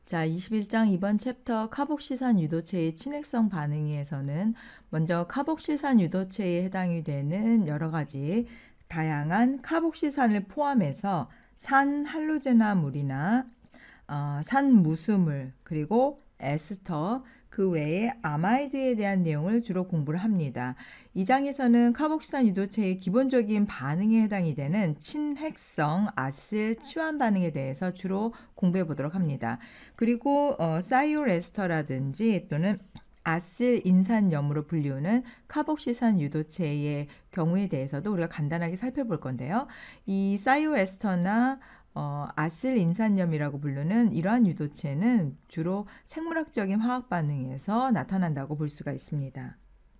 자, 21장 2번 챕터 카복시산 유도체의 친핵성 반응에서는 먼저 카복시산 유도체에 해당이 되는 여러 가지 다양한 카복시산을 포함해서 산 할로제나물이나 산 무수물 그리고 에스터 그 외에 아마이드에 대한 내용을 주로 공부를 합니다. 이 장에서는 카복시산 유도체의 기본적인 반응에 해당이 되는 친핵성 아실 치환 반응에 대해서 주로 공부해 보도록 합니다. 그리고 사이오레스터라든지 또는 아실 인산염으로 불리우는 카복시산 유도체의 경우에 대해서도 우리가 간단하게 살펴볼 건데요. 이 사이오에스터나 아실 인산염이라고 부르는 이러한 유도체는 주로 생물학적인 화학 반응에서 나타난다고 볼 수가 있습니다.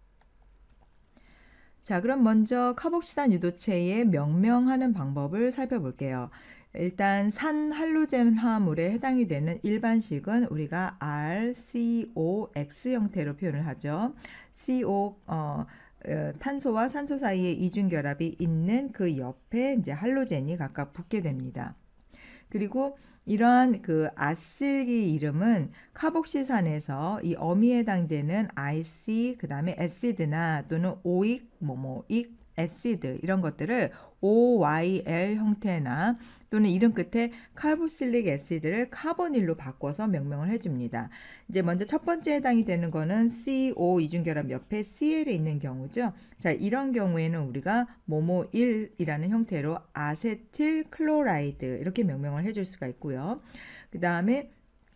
자, 그럼 먼저 카복시산 유도체의 명명하는 방법을 살펴볼게요. 일단 산 할로젠 화합물에 해당이 되는 일반식은 우리가 RCOX 형태로 표현을 하죠. CO 탄소와 산소 사이에 이중 결합이 있는 그 옆에 이제 할로젠이 각각 붙게 됩니다. 그리고 이러한 그 아실기 이름은 카복시산에서 이 어미에 해당되는 IC 그다음에 에시드나 또는 오익 뭐익 에시드 이런 것들을 OYL 형태나 또는 이름 끝에 카보실릭 에시드를 카보닐로 바꿔서 명명을 해줍니다. 이제 먼저 첫 번째 해당이 되는 거는 CO 이중결합 옆에 CL이 있는 경우죠. 자, 이런 경우에는 우리가 모모1이라는 형태로 아세틸 클로라이드 이렇게 명명을 해줄 수가 있고요. 그 다음에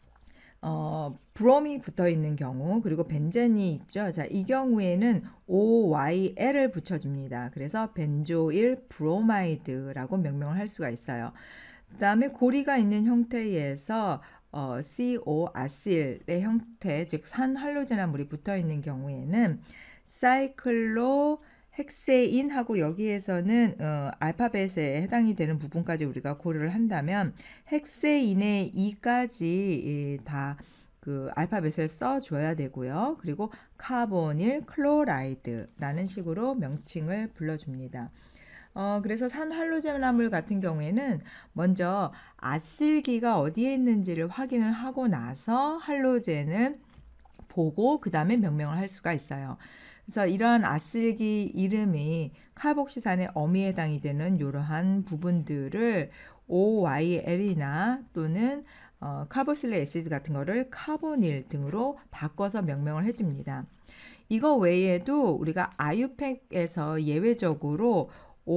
브롬이 붙어 있는 경우 그리고 벤젠이 있죠. 자, 이 경우에는 OYL을 붙여줍니다. 그래서 벤조일 브로마이드라고 명명을 할 수가 있어요. 그 다음에 고리가 있는 형태에서 CO 아실의 형태, 즉 산 할로제나물이 붙어 있는 경우에는 사이클로 헥세인하고 여기에서는 알파벳에 해당이 되는 부분까지 우리가 고려를 한다면 헥세인의 이까지 다 그 알파벳을 써줘야 되고요. 그리고 카보닐 클로라이드라는 식으로 명칭을 불러줍니다. 그래서 산 할로제나물 같은 경우에는 먼저 아실기가 어디에 있는지를 확인을 하고 나서 할로젠을 보고 그 다음에 명명을 할 수가 있어요. 그래서 이러한 아실기 이름이 카복시산의 어미에 해당이 되는 이러한 부분들을 OYL이나 또는 카보실릭 애시드 같은 거를 카보닐 등으로 바꿔서 명명을 해줍니다. 이거 외에도 우리가 아유팩에서 예외적으로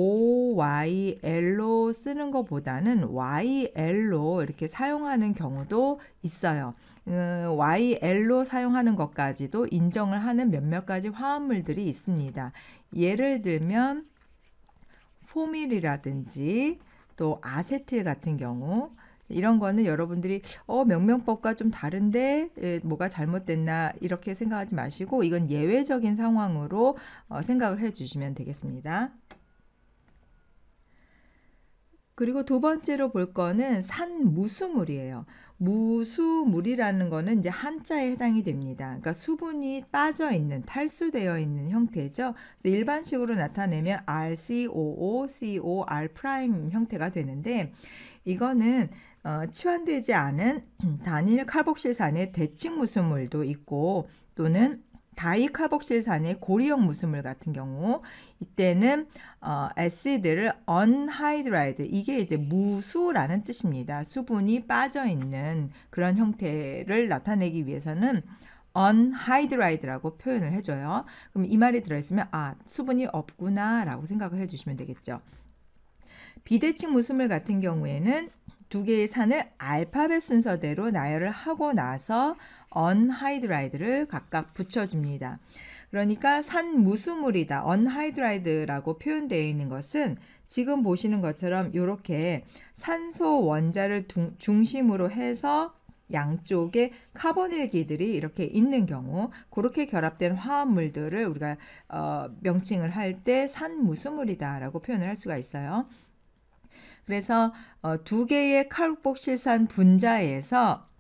OYL로 쓰는 것보다는 YL로 이렇게 사용하는 경우도 있어요. YL로 사용하는 것까지도 인정을 하는 몇몇 가지 화합물들이 있습니다. 예를 들면 포밀이라든지 또 아세틸 같은 경우 이런 거는 여러분들이 명명법과 좀 다른데 뭐가 잘못됐나 이렇게 생각하지 마시고 이건 예외적인 상황으로 생각을 해 주시면 되겠습니다. 그리고 두 번째로 볼 거는 산 무수물이에요. 무수물이라는 거는 이제 한자에 해당이 됩니다. 그러니까 수분이 빠져 있는, 탈수되어 있는 형태죠. 그래서 일반식으로 나타내면 RCOO, COR 프라임 형태가 되는데 이거는 치환되지 않은 단일 카복실산의 대칭 무수물도 있고 또는 다이카복실산의 고리형 무수물 같은 경우 이때는 에시드를 unhydride 이게 이제 무수라는 뜻입니다. 수분이 빠져 있는 그런 형태를 나타내기 위해서는 unhydride라고 표현을 해줘요. 그럼 이 말이 들어있으면 수분이 없구나 라고 생각을 해주시면 되겠죠. 비대칭 무수물 같은 경우에는 두 개의 산을 알파벳 순서대로 나열을 하고 나서 unhydride를 각각 붙여줍니다. 그러니까 산 무수물이다, unhydride라고 표현되어 있는 것은 지금 보시는 것처럼 이렇게 산소 원자를 중심으로 해서 양쪽에 카보닐기들이 이렇게 있는 경우 그렇게 결합된 화합물들을 우리가 명칭을 할 때 산 무수물이다라고 표현을 할 수가 있어요. 그래서 두 개의 카복실산 분자에서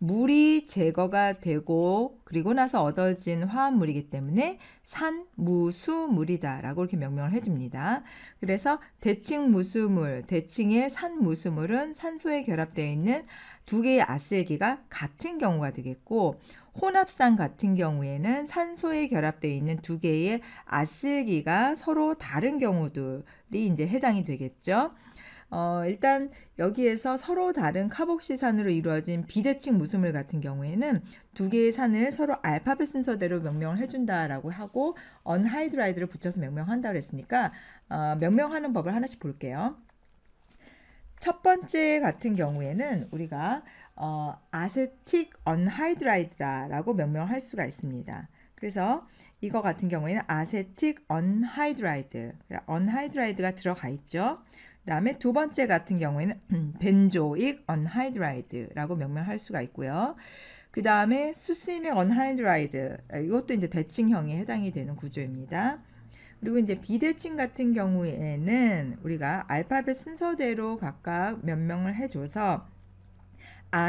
물이 제거가 되고 그리고 나서 얻어진 화합물이기 때문에 산무수물이다라고 이렇게 명명을 해줍니다. 그래서 대칭무수물, 대칭의 산무수물은 산소에 결합되어 있는 두 개의 아슬기가 같은 경우가 되겠고, 혼합산 같은 경우에는 산소에 결합되어 있는 두 개의 아슬기가 서로 다른 경우들이 이제 해당이 되겠죠. 일단 여기에서 서로 다른 카복시산으로 이루어진 비대칭 무수물 같은 경우에는 두 개의 산을 서로 알파벳 순서대로 명명을 해준다라고 하고 언하이드라이드를 붙여서 명명한다고 했으니까 명명하는 법을 하나씩 볼게요. 첫 번째 같은 경우에는 우리가 아세틱 언하이드라이드라고 명명을 할 수가 있습니다. 그래서 이거 같은 경우에는 아세틱 언하이드라이드, 언하이드라이드가 들어가 있죠. 그 다음에 두 번째 같은 경우에는 벤조익 언하이드라이드라고 명명할 수가 있고요. 그 다음에 수시닉 언하이드라이드, 이것도 이제 대칭형에 해당이 되는 구조입니다. 그리고 이제 비대칭 같은 경우에는 우리가 알파벳 순서대로 각각 명명을 해줘서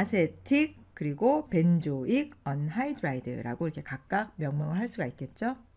아세틱 그리고 벤조익 언하이드라이드라고 이렇게 각각 명명을 할 수가 있겠죠.